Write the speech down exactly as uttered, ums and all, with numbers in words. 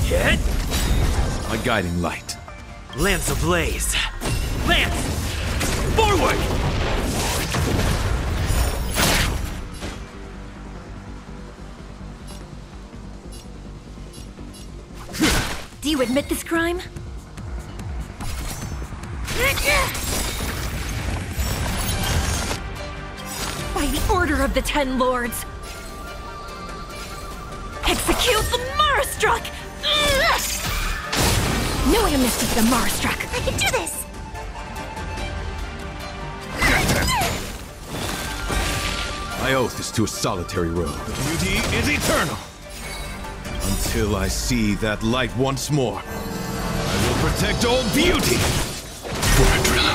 Hit! My guiding light. Lance ablaze! Lance! Forward! Do you admit this crime? By the order of the Ten Lords! Execute the Marastruck! Knew I missed with the Marastruck! I can do this! My oath is to a solitary road. Beauty is eternal! Until I see that light once more, I will protect all beauty! For a